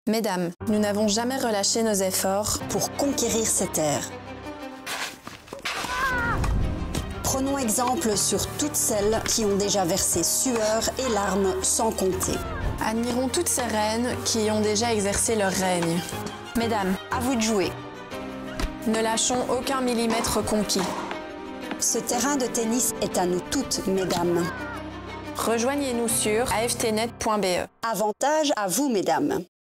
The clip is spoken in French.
Mesdames, nous n'avons jamais relâché nos efforts pour conquérir ces terres. Prenons exemple sur toutes celles qui ont déjà versé sueur et larmes sans compter. Admirons toutes ces reines qui ont déjà exercé leur règne. Mesdames, à vous de jouer. Ne lâchons aucun millimètre conquis. Ce terrain de tennis est à nous toutes, mesdames. Rejoignez-nous sur aftnet.be. Avantage à vous, mesdames.